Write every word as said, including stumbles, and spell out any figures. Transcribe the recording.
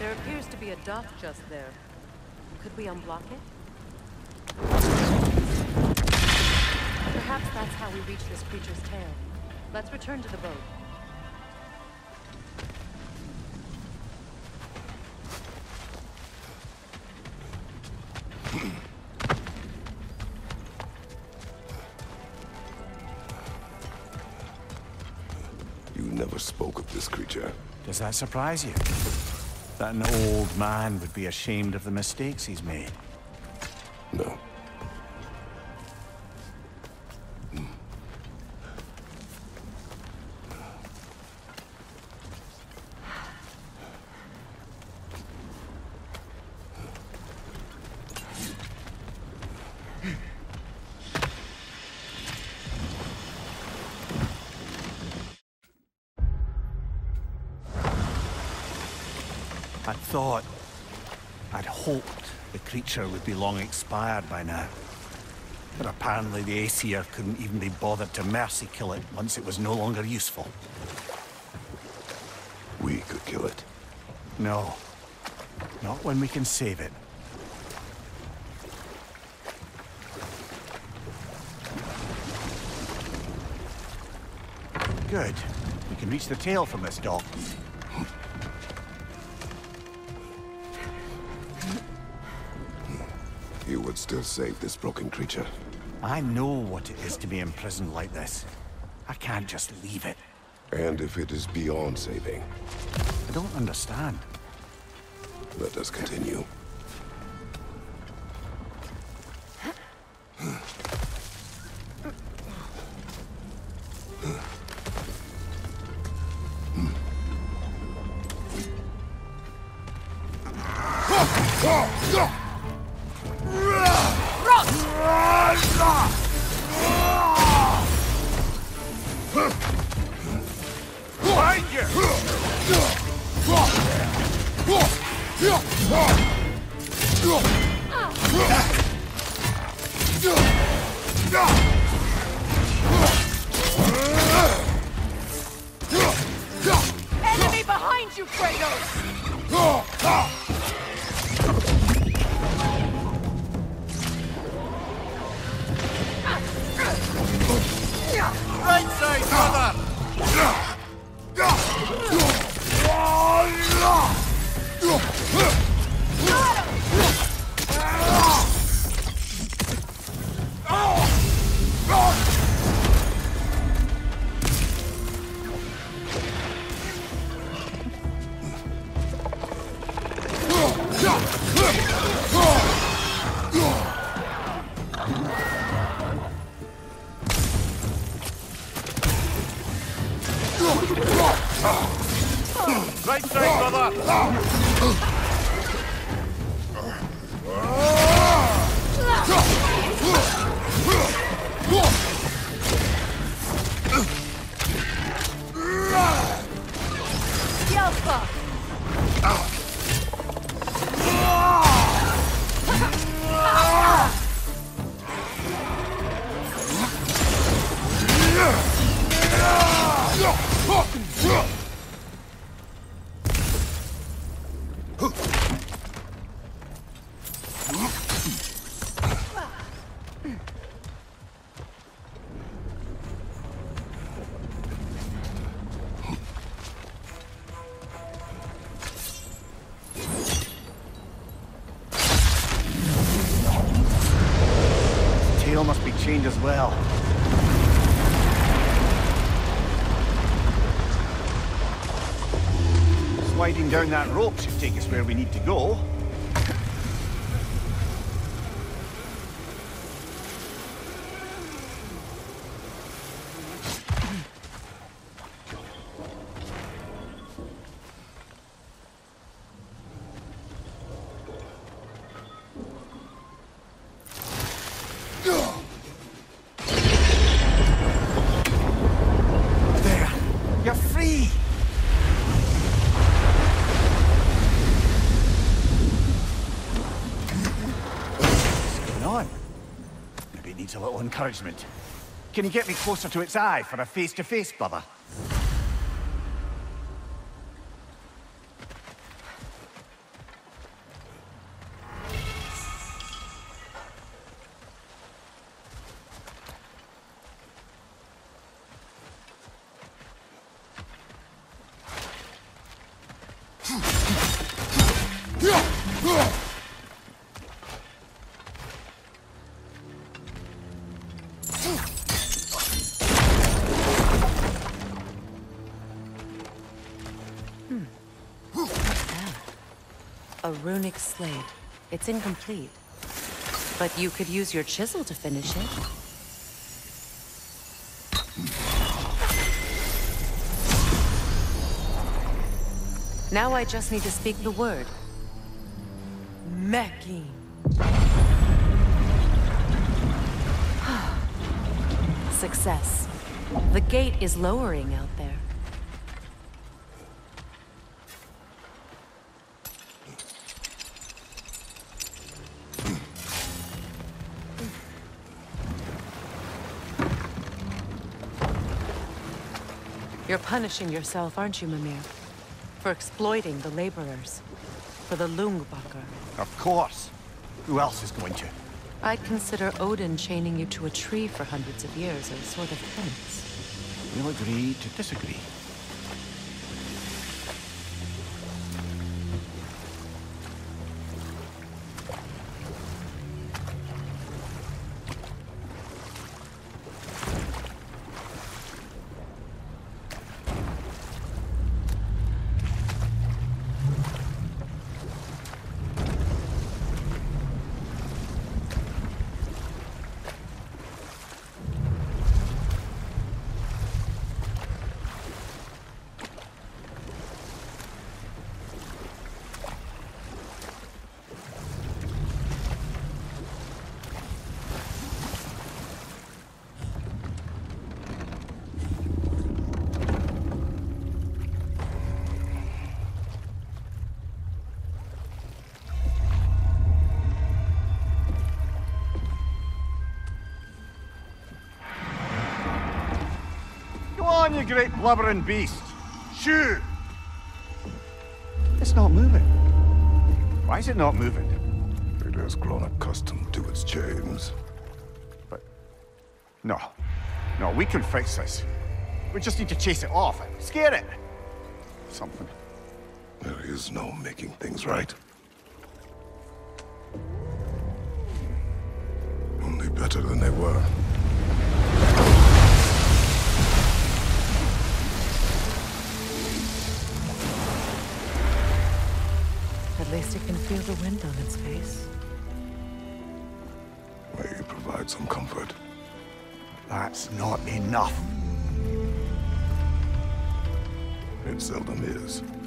There appears to be a dock just there. Could we unblock it? Perhaps that's how we reach this creature's tail. Let's return to the boat. You never spoke of this creature. Does that surprise you? That an old man would be ashamed of the mistakes he's made? No. I'd thought, I'd hoped the creature would be long expired by now. But apparently the Aesir couldn't even be bothered to mercy kill it once it was no longer useful. We could kill it. No. Not when we can save it. Good. We can reach the tail from this dock. You would still save this broken creature. I know what it is to be imprisoned like this. I can't just leave it. And if it is beyond saving? I don't understand. Let us continue. Enemy behind you, Kratos! Right side, brother! Right side, brother! Yelpa! Tail must be chained as well. Sliding down that rope should take us where we need to go. You're free! What's going on? Maybe it needs a little encouragement. Can you get me closer to its eye for a face-to-face, brother? What's that? A runic slate. It's incomplete. But you could use your chisel to finish it. Now I just need to speak the word. Mechking. Success. The gate is lowering out there. You're punishing yourself, aren't you, Mimir? For exploiting the laborers. For the Lungbacher. Of course. Who else is going to? I'd consider Odin chaining you to a tree for hundreds of years as a sort of penance. We'll agree to disagree. On, you great blubbering beast! Shoo! It's not moving. Why is it not moving? It has grown accustomed to its chains. But... No. No, we can fix this. We just need to chase it off and scare it. Something. There is no making things right. Only better than they were. At least it can feel the wind on its face. May you provide some comfort. That's not enough. It seldom is.